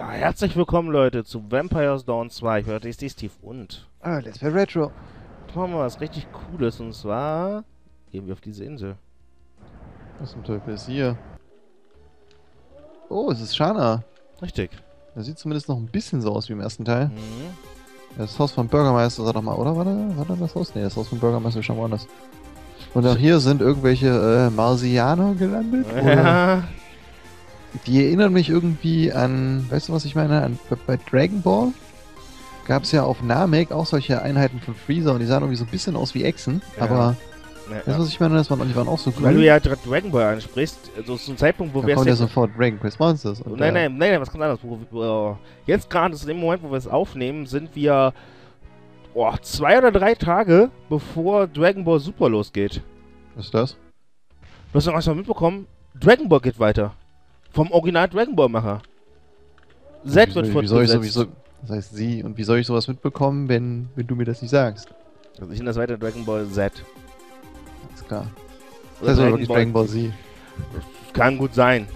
Ja, herzlich willkommen, Leute, zu Vampires Dawn 2. Ich höre, ist Steve und Ah, Let's Play Retro. machen wir was richtig Cooles, und zwar gehen wir auf diese Insel. Was zum Teufel ist hier? Oh, es ist Shana. Richtig. Das sieht zumindest noch ein bisschen so aus wie im ersten Teil. Mhm. Das Haus vom Bürgermeister, sag doch mal, oder? War da das Haus? Nee, das Haus vom Bürgermeister ist schon woanders. Und auch hier sind irgendwelche Marsianer gelandet. Oder? Ja. Die erinnern mich irgendwie an, weißt du, was ich meine? Bei Dragon Ball gab es ja auf Namek auch solche Einheiten von Freezer und die sahen irgendwie so ein bisschen aus wie Echsen. Ja. Aber, Ja, weißt du, was ich meine? Die waren auch so Weil grün. du ja Dragon Ball ansprichst, also zum Zeitpunkt, wo Da wir kommt es ja jetzt... sofort Dragon Quest Monsters. Und Nein, was kommt anders? Jetzt gerade, zu dem Moment, wo wir es aufnehmen, sind wir 2 oder 3 Tage, bevor Dragon Ball Super losgeht. Was ist das? Du hast doch erst mal mitbekommen, Dragon Ball geht weiter. Vom Original Dragon Ball Macher. Z wird fortgesetzt. Das heißt sie. Und wie soll ich sowas mitbekommen, wenn du mir das nicht sagst? Also ich nenne das weiter Dragon Ball Z. Alles klar. Oder Das heißt aber wirklich Dragon Ball Z. Kann gut sein.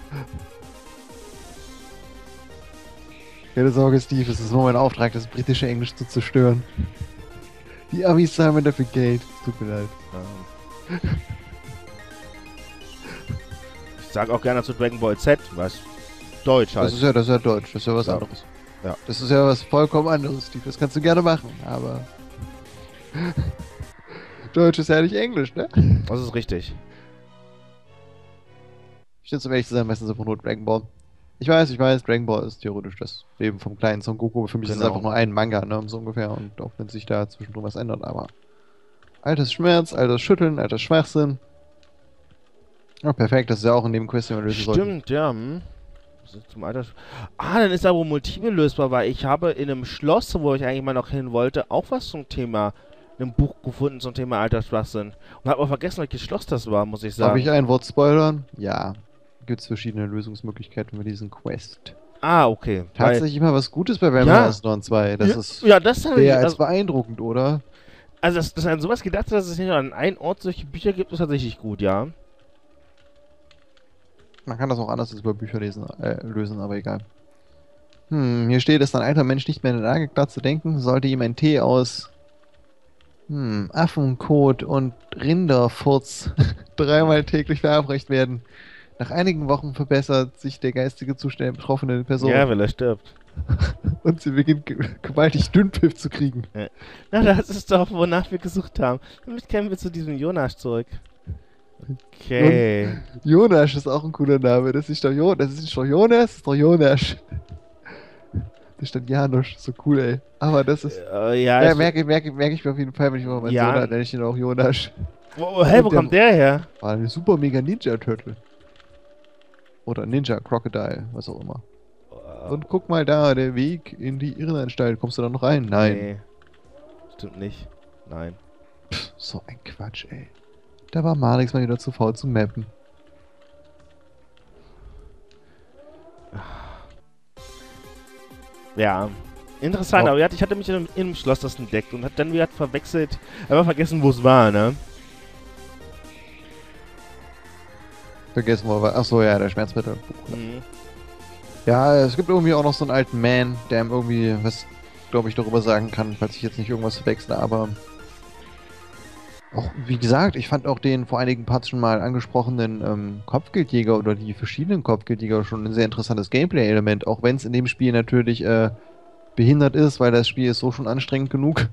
Keine Sorge, Steve, es ist nur mein Auftrag, das britische Englisch zu zerstören. Die Amis zahlen mir dafür Geld. Tut mir leid. Ich sag auch gerne zu Dragon Ball Z, was Deutsch halt. Das ist ja Deutsch, das ist ja was Ja. anderes. Ja. Das ist ja was vollkommen anderes, Steve. Das kannst du gerne machen, aber... Deutsch ist ja nicht Englisch, ne? Das ist richtig. Ich finde, um ehrlich zu sein, meistens einfach nur Dragon Ball. Ich weiß, Dragon Ball ist theoretisch das Leben vom kleinen Son Goku. Für mich ist es Genau. einfach nur ein Manga, ne, so ungefähr. Und auch wenn sich da zwischendrin was ändert, aber... Altes Schmerz, altes Schütteln, altes Schwachsinn. Ja, perfekt, das ist ja auch in dem Quest, den wir lösen sollten. Stimmt, ja. Das ist zum Alter. Dann ist da wohl Multiple lösbar, weil ich habe in einem Schloss, wo ich eigentlich mal noch hin wollte, auch was zum Thema, ein Buch gefunden zum Thema Altersschwachsinn. Und habe auch vergessen, welches Schloss das war, muss ich sagen. Darf ich ein Wort spoilern? Ja. Gibt es verschiedene Lösungsmöglichkeiten für diesen Quest. Okay. Tatsächlich immer was Gutes bei Vampires Dawn 2. Das ist Ja, das habe ich. mehr als beeindruckend, oder? Also, dass an sowas gedacht, dass es nicht nur an einem Ort solche Bücher gibt, ist tatsächlich gut, ja. Man kann das auch anders als über Bücher lösen, aber egal. Hier steht, ist ein alter Mensch nicht mehr in der Lage, klar zu denken, sollte ihm ein Tee aus Affenkot und Rinderfurz dreimal täglich verabreicht werden. Nach einigen Wochen verbessert sich der geistige Zustand der betroffenen Person. Ja, weil er stirbt. Und sie beginnt gewaltig Dünnpfiff zu kriegen. Na, das ist doch, wonach wir gesucht haben. Damit kämen wir zu diesem Jonas zurück. Okay. Jonas ist auch ein cooler Name. Das ist doch Jonas, das ist doch Jonas. Das stand Janusz, so cool, ey. Aber das ist... Ja, merke ich mir auf jeden Fall, wenn ich mal meinen Sohn habe, nenne ich ihn auch Jonas. Wo kommt der her? War eine super mega Ninja Turtle. Oder Ninja Crocodile, was auch immer. Und guck mal da, der Weg in die Irrenanstalt. Kommst du da noch rein? Nein. Nee. Stimmt nicht. Nein. Pff, so ein Quatsch, ey. Da war Marix mal wieder zu faul zu mappen. Ja. Interessant, Oh. aber ich hatte mich im Schloss das entdeckt und hat dann wieder verwechselt, aber vergessen, wo es war, ne? Vergessen wir, achso, ja, der Schmerzmittel. Mhm. Ja, es gibt irgendwie auch noch so einen alten Man, der ihm irgendwie was, glaube ich, darüber sagen kann, falls ich jetzt nicht irgendwas verwechsle, aber... Auch, wie gesagt, ich fand auch den vor einigen Parts schon mal angesprochenen Kopfgeldjäger oder die verschiedenen Kopfgeldjäger schon ein sehr interessantes Gameplay-Element, auch wenn es in dem Spiel natürlich behindert ist, weil das Spiel ist so schon anstrengend genug.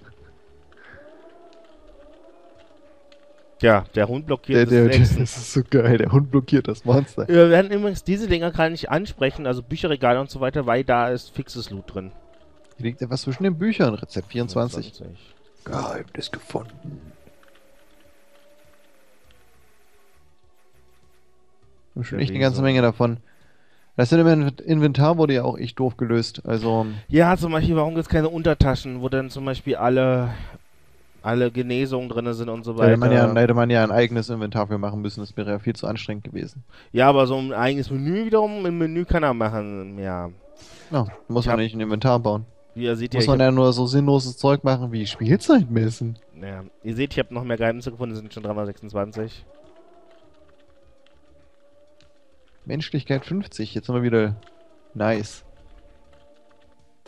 Ja, der Hund blockiert das Das Hexen. ist so geil, der Hund blockiert das Monster. Wir werden übrigens diese Dinger gerade nicht ansprechen, also Bücherregale und so weiter, weil da ist fixes Loot drin. Hier liegt etwas zwischen den Büchern, Rezept 24. 20. Geheimnis gefunden. Schon echt eine ganze Menge davon. Das Inventar wurde ja auch echt doof gelöst. Also, Ja, zum Beispiel, warum gibt es keine Untertaschen, wo dann zum Beispiel alle Genesungen drin sind und so da weiter. hätte man ja ein eigenes Inventar für machen müssen. Das wäre ja viel zu anstrengend gewesen. Ja, aber so ein eigenes Menü wiederum, im Menü kann er machen, ja. Ja, muss man nicht ein Inventar bauen. Wie ihr seht, Muss man ja nur so sinnloses Zeug machen wie Spielzeit messen. ja, ihr seht, ich habe noch mehr Geheimnisse gefunden, sind schon 326. Menschlichkeit 50, jetzt sind wir wieder nice.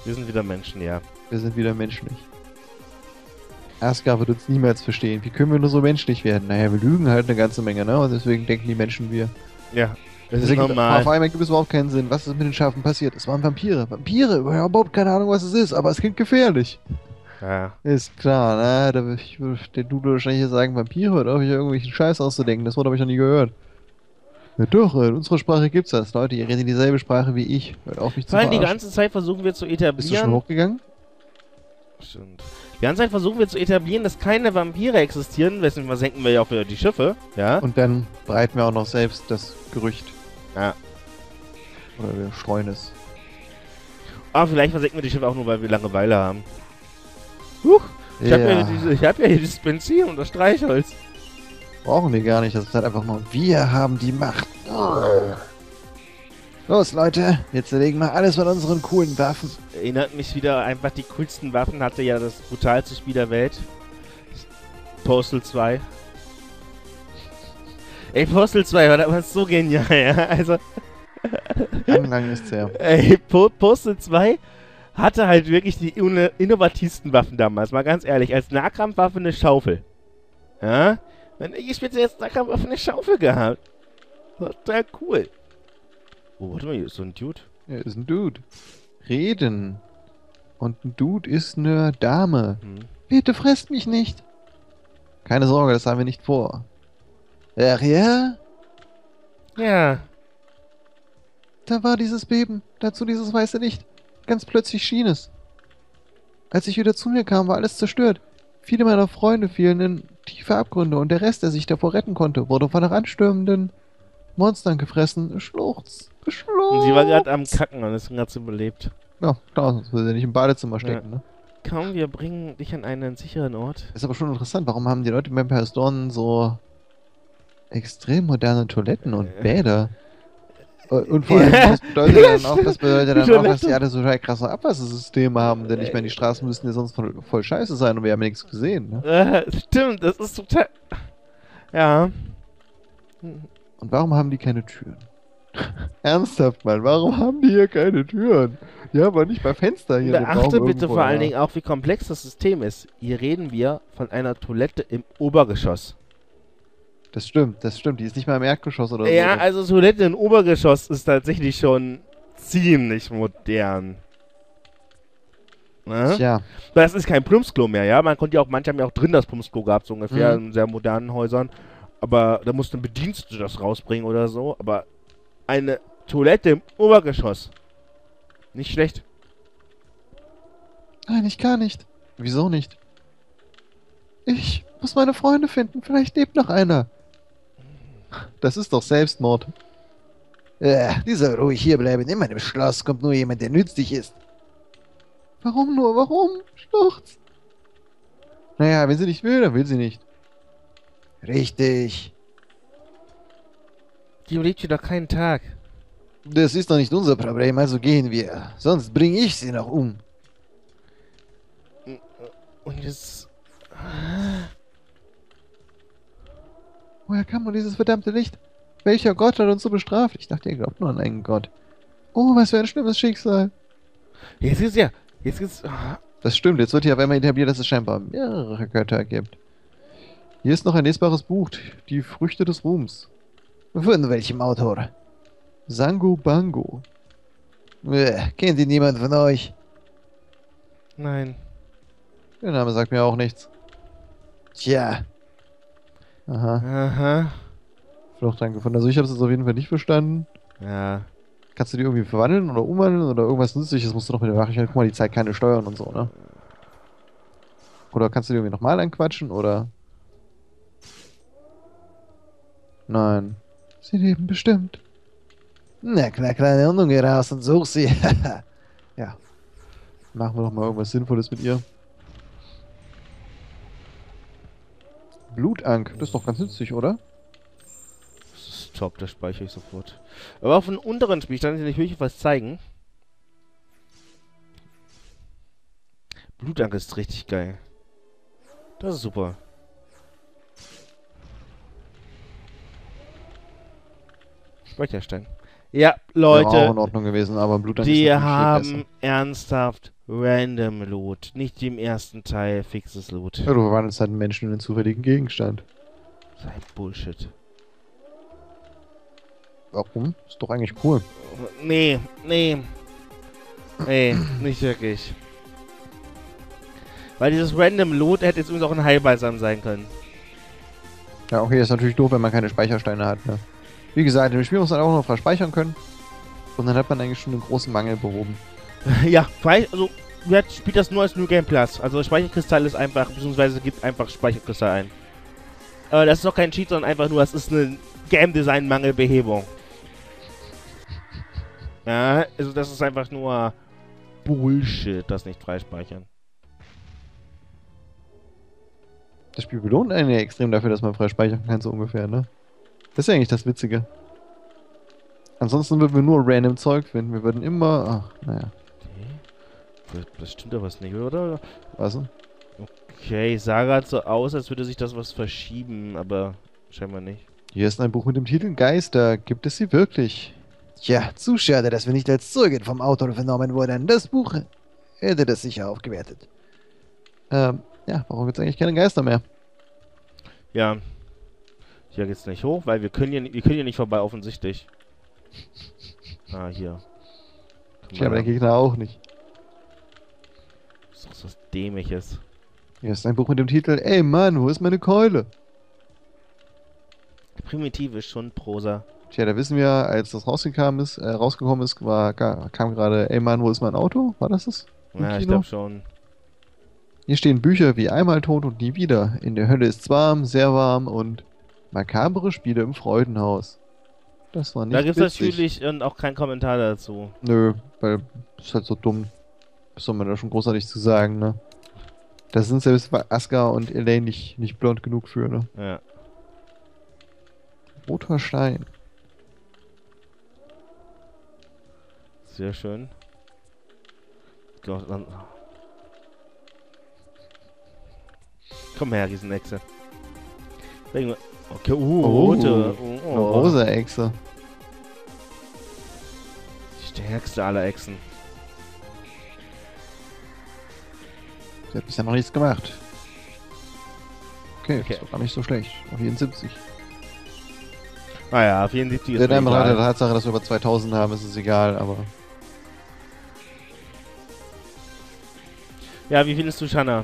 Wir sind wieder Menschen, ja. Wir sind wieder menschlich. Asgard wird uns niemals verstehen. Wie können wir nur so menschlich werden? Naja, wir lügen halt eine ganze Menge, ne? Und deswegen denken die Menschen wir. Ja, das ist Deswegen, normal. auf einmal gibt es überhaupt keinen Sinn. Was ist mit den Schafen passiert? Es waren Vampire. Vampire? Ich habe überhaupt keine Ahnung, was es ist, aber es klingt gefährlich. Ja. Ist klar, ne? Der Dude wahrscheinlich hier sagen Vampire oder hier irgendwelchen Scheiß auszudenken. Das Wort habe ich noch nie gehört. Ja doch, in unserer Sprache gibt's das. Leute, ihr redet dieselbe Sprache wie ich. Hört auf mich zu Vor allem die verarschen. ganze Zeit versuchen wir zu etablieren. Bist du schon hochgegangen? Stimmt. Die ganze Zeit versuchen wir zu etablieren, dass keine Vampire existieren, deswegen versenken wir ja auch wieder die Schiffe, ja? Und dann breiten wir auch noch selbst das Gerücht. Ja. Oder wir streuen es. Aber vielleicht versenken wir die Schiffe auch nur, weil wir Langeweile haben. Huch, ich hab ja hier dieses Benzin und das Streichholz. Brauchen wir gar nicht, das ist halt einfach nur, wir haben die Macht. Los Leute, wir zerlegen mal alles von unseren coolen Waffen. Erinnert mich wieder, einfach die coolsten Waffen hatte ja das brutalste Spiel der Welt. Postal 2. Ey, Postal 2 war damals so genial, ja, also... Lang ist her. Ey, Postal 2 hatte halt wirklich die innovativsten Waffen damals, mal ganz ehrlich. Als Nahkampfwaffe eine Schaufel. Ja? Wenn ich später jetzt Nahkampfwaffe eine Schaufel gehabt. Total cool. Oh, warte mal, hier ist so ein Dude. Ja, ist ein Dude. Reden. Und ein Dude ist eine Dame. Bitte fresst mich nicht. Keine Sorge, das haben wir nicht vor. Ach ja? Ja. Da war dieses Beben. Dazu dieses weiße Licht. Ganz plötzlich schien es. Als ich wieder zu mir kam, war alles zerstört. Viele meiner Freunde fielen in tiefe Abgründe und der Rest, der sich davor retten konnte, wurde von heranstürmenden Monstern gefressen. Schluchz. Und sie war gerade am Kacken und ist gerade so überlebt. Ja, klar, sonst würde sie nicht im Badezimmer stecken, ne? Komm, wir bringen dich an einen sicheren Ort. Ist aber schon interessant, warum haben die Leute in Vampire Dawn so extrem moderne Toiletten und Bäder? Und vor allem, das bedeutet dann auch, dass die alle so krasse Abwassersysteme haben, denn ich meine, die Straßen müssten ja sonst voll scheiße sein und wir haben ja nichts gesehen, ne? Stimmt, das ist total... Ja. Und warum haben die keine Türen? Ernsthaft, Mann, warum haben die hier keine Türen? Ja, aber nicht bei Fenster hier. Beachte bitte vor allen Dingen auch, wie komplex das System ist. Hier reden wir von einer Toilette im Obergeschoss. Das stimmt, die ist nicht mal im Erdgeschoss oder so. Ja, also Toilette im Obergeschoss ist tatsächlich schon ziemlich modern. Ne? Tja. Das ist kein Plumpsklo mehr, ja. Man konnte ja auch, manche haben ja auch drin das Plumpsklo gehabt, so ungefähr, in sehr modernen Häusern. Aber da musste ein Bediensteter das rausbringen oder so. Aber eine Toilette im Obergeschoss. Nicht schlecht. Nein, ich kann nicht. Wieso nicht? Ich muss meine Freunde finden. Vielleicht lebt noch einer. Das ist doch Selbstmord. Die soll ruhig hierbleiben. In meinem Schloss kommt nur jemand, der nützlich ist. Warum nur? Warum? Schluchz. Naja, wenn sie nicht will, dann will sie nicht. Richtig. Die überlebt hier doch keinen Tag. Das ist doch nicht unser Problem, also gehen wir. Sonst bringe ich sie noch um. Und jetzt... Woher kam nur dieses verdammte Licht? Welcher Gott hat uns so bestraft? Ich dachte, ihr glaubt nur an einen Gott. Oh, was für ein schlimmes Schicksal. Jetzt ist ja... Das stimmt, jetzt wird hier auf einmal etabliert, dass es scheinbar mehrere Götter gibt. Hier ist noch ein lesbares Buch, die Früchte des Ruhms. Von welchem Autor? Sango Bango. Kennt ihn niemand von euch? Nein. Der Name sagt mir auch nichts. Tja. Aha. Fluchtrank gefunden. Also ich habe es jetzt auf jeden Fall nicht verstanden. Ja. Kannst du die irgendwie verwandeln oder umwandeln oder irgendwas Nützliches musst du noch mit der Wache. Guck mal, die zeigt keine Steuern und so, ne? Oder kannst du die irgendwie nochmal anquatschen oder... Nein. Sie leben bestimmt. Na klar, kleine Hundung, geh raus und such sie. Ja. Machen wir doch mal irgendwas Sinnvolles mit ihr. Blutank, das ist doch ganz nützlich, oder? Das ist top, das speichere ich sofort. Aber auf einem unteren Spielstand will ich wirklich was zeigen. Blutank ist richtig geil. Das ist super. Speicherstein. Ja, Wäre auch in Leute, Ordnung gewesen, aber Blutdank ist die natürlich viel haben ernsthaft Random Loot. Nicht wie im ersten Teil fixes Loot. besser. Ja, du verwandelst halt einen Menschen in einen zufälligen Gegenstand. Sei Bullshit. Warum? Ist doch eigentlich cool. Nee, nee. Nee, nicht wirklich. Weil dieses Random Loot hätte jetzt übrigens auch ein Heilbalsam sein können. Ja, okay, ist natürlich doof, wenn man keine Speichersteine hat, ne? Wie gesagt, im Spiel muss man auch noch verspeichern können. Und dann hat man eigentlich schon einen großen Mangel behoben. Ja, also, jetzt spielt das nur als New Game Plus. Also, Speicherkristall ist einfach, beziehungsweise gibt einfach Speicherkristall ein. Aber das ist doch kein Cheat, sondern einfach nur, das ist eine Game Design Mangelbehebung. Ja, also, das ist einfach nur Bullshit, das nicht freispeichern. Das Spiel belohnt einen ja extrem dafür, dass man frei speichern kann, so ungefähr, ne? Das ist ja eigentlich das Witzige. Ansonsten würden wir nur random Zeug finden. Wir würden immer... Ach, naja. Okay. Das stimmt doch was nicht, oder? Was? Okay, sah gerade so aus, als würde sich das was verschieben, aber scheinbar nicht. Hier ist ein Buch mit dem Titel Geister. Gibt es sie wirklich? Tja, zu schade, dass wir nicht als Zeugen vom Autor vernommen wurden. Das Buch hätte das sicher aufgewertet. Ja, warum gibt es eigentlich keine Geister mehr? Ja. Hier geht's nicht hoch, weil wir können hier nicht vorbei, offensichtlich. Ah, hier. Tja, aber der Gegner auch nicht. Das ist doch so was Dämliches. Hier ist ein Buch mit dem Titel Ey Mann, wo ist meine Keule? Primitive Schundprosa. Tja, da wissen wir, als das rausgekommen ist, kam gerade Ey Mann, wo ist mein Auto? War das es? Im Ja, ich Kino? glaube schon. Hier stehen Bücher wie Einmal tot und nie wieder. In der Hölle ist's warm, sehr warm und makabere Spiele im Freudenhaus. Das war nicht Da gibt's witzig. natürlich auch keinen Kommentar dazu. Nö, weil das ist halt so dumm. Was soll man da schon großartig zu sagen, ne? Da sind selbst Aska und Elaine nicht blond genug für, ne? Ja. Roter Stein. Sehr schön. Komm her, Riesenechse. Okay, rote. Eine rosa Echse. Die stärkste aller Echsen. Sie hat bisher noch nichts gemacht. Okay, Okay. das war gar nicht so schlecht. Auf 74. Naja, 74 ist Der mir Name der egal. Tatsache, dass wir über 2000 haben, ist es egal, aber... Ja, wie findest du Shanna?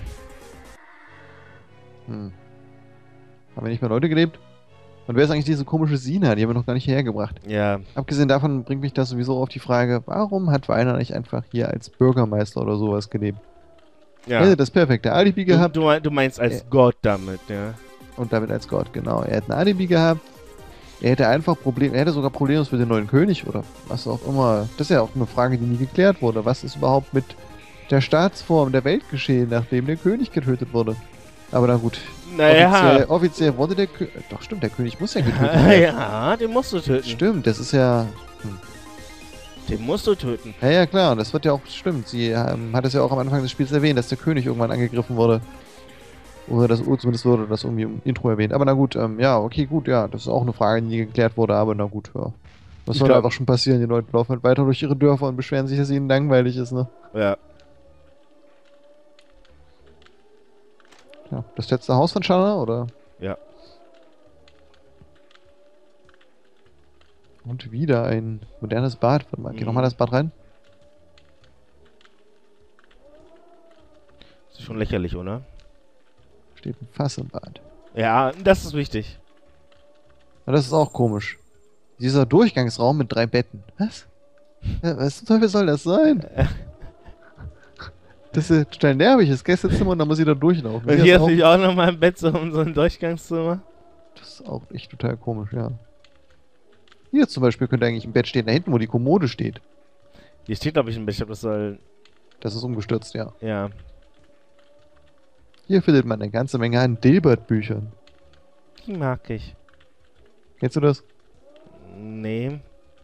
Haben wir nicht mehr Leute gelebt? Und wer ist eigentlich diese komische Sina? Die haben wir noch gar nicht hierher gebracht. Ja, Abgesehen davon bringt mich das sowieso auf die Frage, warum hat Weiner nicht einfach hier als Bürgermeister oder sowas gelebt? Er ja. hätte das perfekte Alibi gehabt Du meinst als Gott damit, ja. und damit als Gott, genau. Er hätte ein Alibi gehabt. Er hätte sogar problemlos mit dem neuen König oder was auch immer. Das ist ja auch eine Frage, die nie geklärt wurde. Was ist überhaupt mit der Staatsform der Welt geschehen, nachdem der König getötet wurde? Aber na gut. Naja. Offiziell wurde der König... Doch stimmt, der König muss ja getötet werden. Ja, den musst du töten. Stimmt, das ist ja... Den musst du töten. Ja, ja, klar, und das wird ja auch... Stimmt, sie hat es ja auch am Anfang des Spiels erwähnt, dass der König irgendwann angegriffen wurde. Oder das zumindest wurde das irgendwie im Intro erwähnt. Aber na gut, ja, okay, gut, ja, das ist auch eine Frage, die nie geklärt wurde, aber na gut, ja. Was Ich soll glaub- einfach schon passieren? Die Leute laufen halt weiter durch ihre Dörfer und beschweren sich, dass ihnen langweilig ist, ne? Ja. Ja, das letzte Haus von Shanna, oder? Ja. Und wieder ein modernes Bad. Warte mal, geh Mhm. nochmal das Bad rein. Das ist schon lächerlich, oder? Steht ein Fass im Bad. Ja, das ist wichtig. Und das ist auch komisch. Dieser Durchgangsraum mit 3 Betten. Was? Ja, was zum Teufel soll das sein? Das ist total nervig. Das Gästezimmer und dann muss ich da durchlaufen. Und Hier hier ist hast du dich auch nochmal im Bett so um so ein Durchgangszimmer. Das ist auch echt total komisch, ja. Hier zum Beispiel könnte eigentlich ein Bett stehen, da hinten, wo die Kommode steht. Hier steht, glaube ich, ein Bett. Ich glaube, das soll. Das ist umgestürzt, ja. Ja. Hier findet man eine ganze Menge an Dilbert-Büchern. Die mag ich. Kennst du das? Nee.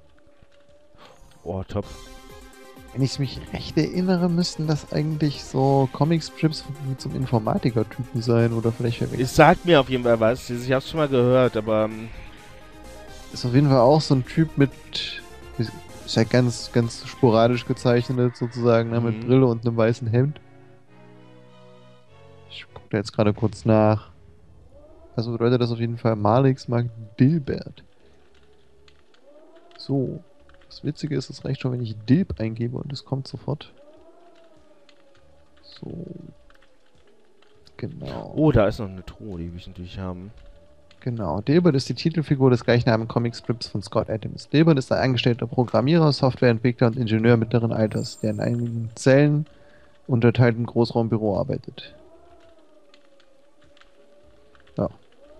Oh, top. Wenn ich mich recht erinnere, müssten das eigentlich so Comic-Strips mit so einem Informatiker-Typen sein oder vielleicht Es sagt mir auf jeden Fall was. Ich hab's schon mal gehört, aber. ist auf jeden Fall auch so ein Typ mit Ist ja ganz, ganz sporadisch gezeichnet sozusagen, ne, mit Brille und einem weißen Hemd. Ich gucke da jetzt gerade kurz nach. Also bedeutet das auf jeden Fall Malix mag Dilbert. So. Das Witzige ist, es reicht schon, wenn ich Dilb eingebe und es kommt sofort. So. Genau. Oh, da ist noch eine Truhe, die will ich natürlich haben. Genau. Dilbert ist die Titelfigur des gleichnamigen Comicstrips von Scott Adams. Dilbert ist ein angestellter Programmierer, Softwareentwickler und Ingenieur mittleren Alters, der in einigen Zellen unterteilten Großraumbüro arbeitet. Ja.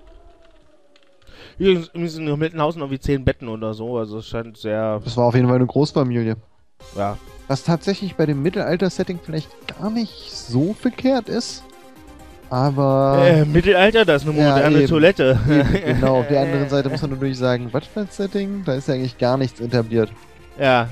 Hier sind in Mittenhausen irgendwie 10 Betten oder so, also es scheint sehr... Das war auf jeden Fall eine Großfamilie. Ja. Was tatsächlich bei dem Mittelalter-Setting vielleicht gar nicht so verkehrt ist. Aber... Mittelalter, das ist eine moderne eben. Toilette. Eben, genau, auf der anderen Seite muss man natürlich sagen, was für ein Setting? Da ist ja eigentlich gar nichts etabliert. Ja.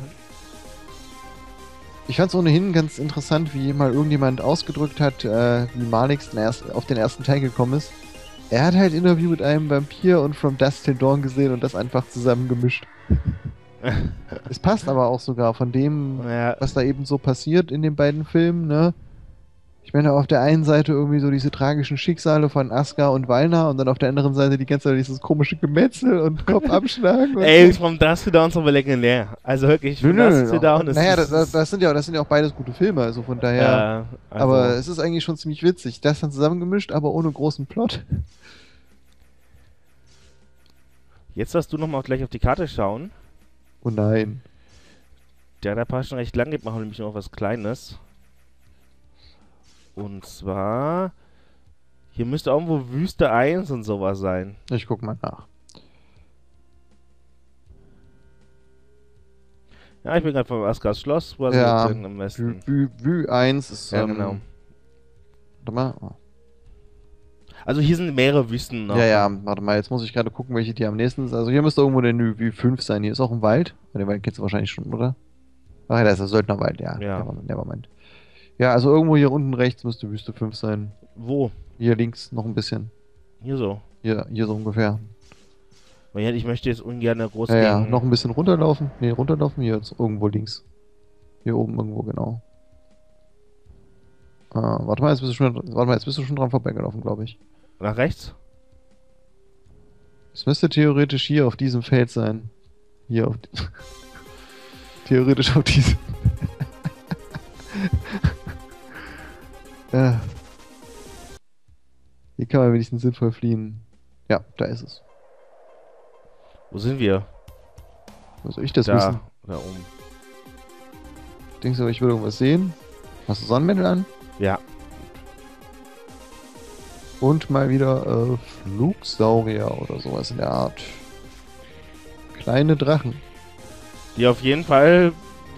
Ich fand es ohnehin ganz interessant, wie mal irgendjemand ausgedrückt hat, wie Malix auf den ersten Teil gekommen ist. Er hat halt Interview mit einem Vampir und From Dusk Till Dawn gesehen und das einfach zusammengemischt. Es passt aber auch sogar von dem, Ja. was da eben so passiert in den beiden Filmen, ne? Ich meine, auf der einen Seite irgendwie so diese tragischen Schicksale von Aska und Valna und dann auf der anderen Seite die ganze Zeit dieses komische Gemetzel und Kopf abschlagen. Und Ey, so. From Dusk Till Dawn ist aber legendär. Also wirklich, From Dusk Till Dawn ist... Naja, das sind ja auch beides gute Filme, also von daher... Ja, also, Aber es ist eigentlich schon ziemlich witzig. Das dann zusammengemischt, aber ohne großen Plot. jetzt darfst du nochmal gleich auf die Karte schauen. Oh nein. Der Part schon recht lang geht, machen wir nämlich noch was Kleines. Und zwar... Hier müsste irgendwo Wüste 1 und sowas sein. Ich guck mal nach. Ja, ich bin gerade vom Asgars Schloss, was Ja, wir am Westen. Vue 1 ist... Ja, genau. Warte mal. Oh. Also hier sind mehrere Wüsten noch. Ja, warte mal, jetzt muss ich gerade gucken, welche die am nächsten ist. Also hier müsste irgendwo der Vue 5 sein. Hier ist auch ein Wald. Den Wald kennst du wahrscheinlich schon, oder? Ach ja, da ist der Söldnerwald, ja. Ja. Nevermind. Ja, also irgendwo hier unten rechts müsste Wüste 5 sein. Wo? Hier links noch ein bisschen. Hier so. Hier so ungefähr. Weil ich möchte jetzt ungern groß Ja, gegen... noch ein bisschen runterlaufen. Nee, runterlaufen hier jetzt irgendwo links. Hier oben irgendwo, genau. Warte mal, jetzt bist du schon dran vorbeigelaufen, glaube ich. Nach rechts? Es müsste theoretisch hier auf diesem Feld sein. Hier auf... theoretisch auf diesem... Ja. Hier kann man wenigstens sinnvoll fliehen. Ja, da ist es. Wo sind wir? Wo soll ich das Da. wissen? Da oben. Denkst du, ich würde irgendwas sehen? Hast du Sonnenmäntel an? Ja. Und mal wieder Flugsaurier oder sowas in der Art. Kleine Drachen. Die auf jeden Fall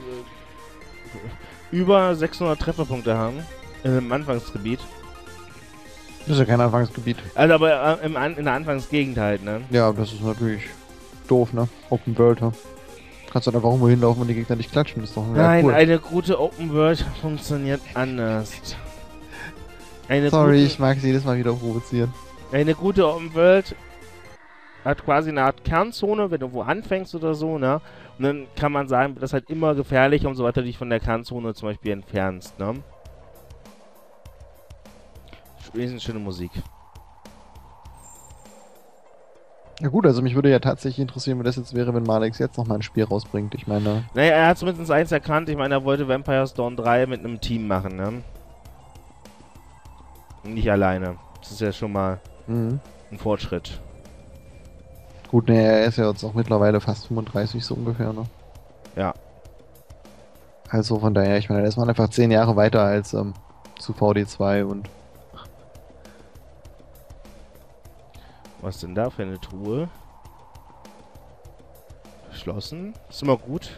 über 600 Trefferpunkte haben. Im Anfangsgebiet. Das ist ja kein Anfangsgebiet. Also aber in der Anfangsgegend halt, ne? Ja, das ist natürlich doof, ne? Open World, ne? Kannst du einfach irgendwo hinlaufen und die Gegner nicht klatschen, das ist doch Nein, cool. eine gute Open World funktioniert anders. Sorry, ich mag sie jedes Mal wieder provozieren. Eine gute Open World hat quasi eine Art Kernzone, wenn du wo anfängst oder so, ne? Und dann kann man sagen, das ist halt immer gefährlicher, umso weiter du dich von der Kernzone zum Beispiel entfernst, ne? Wenigstens schöne Musik. Ja gut, also mich würde ja tatsächlich interessieren, wie das jetzt wäre, wenn Malix jetzt nochmal ein Spiel rausbringt. Ich meine... Naja, er hat zumindest eins erkannt. Ich meine, er wollte Vampire Dawn 3 mit einem Team machen, ne? Und nicht alleine. Das ist ja schon mal ein Fortschritt. Gut, ne, er ist ja jetzt auch mittlerweile fast 35 so ungefähr, ne? Ja. Also von daher, ich meine, da ist man einfach 10 Jahre weiter als zu VD2 und... Was denn da für eine Truhe? Verschlossen. Ist immer gut.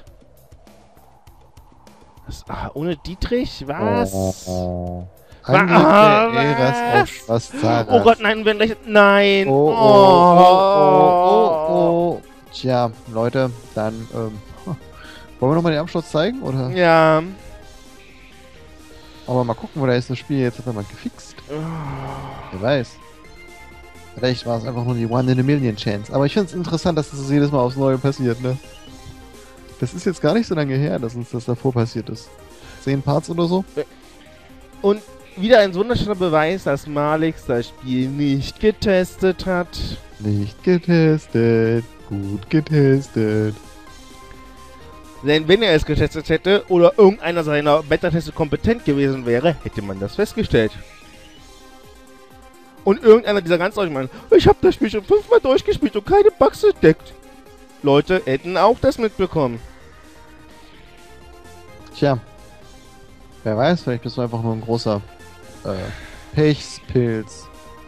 Ohne Dietrich? Was? Oh. Was? Auf Schloss Oh Gott, nein, wenn gleich... Nein! Oh. Tja, Leute, dann, wollen wir nochmal den Abschluss zeigen, oder? Ja. Aber mal gucken, wo da ist das Spiel jetzt einfach mal gefixt. Wer weiß. Vielleicht war es einfach nur die One in a Million Chance. Aber ich finde es interessant, dass das jedes Mal aufs Neue passiert, ne? Das ist jetzt gar nicht so lange her, dass uns das davor passiert ist. 10 Parts oder so? Und wieder ein wunderschöner Beweis, dass Malix das Spiel nicht getestet hat. Nicht getestet. Gut getestet. Denn wenn er es getestet hätte oder irgendeiner seiner Beta-Teste kompetent gewesen wäre, hätte man das festgestellt. Und irgendeiner dieser ganz Leute meint, ich habe das Spiel schon 5-mal durchgespielt und keine Bugs entdeckt. Leute hätten auch das mitbekommen. Tja. Wer weiß, vielleicht bist du einfach nur ein großer Pechspilz.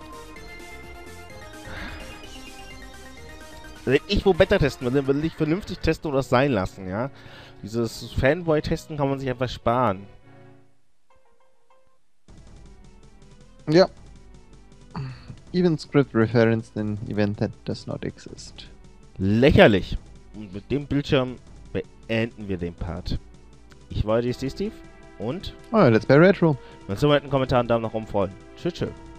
Wenn ich wo Beta testen will, dann will ich vernünftig testen oder das sein lassen, ja. Dieses Fanboy-Testen kann man sich einfach sparen. Ja. Even script referenced an event that does not exist. Lächerlich. Und mit dem Bildschirm beenden wir den Part. Ich war DSD Steve und Oh, Let's Play Retro. wenn es so einen Kommentar einen Daumen nach oben freuen. Tschüss, tschüss.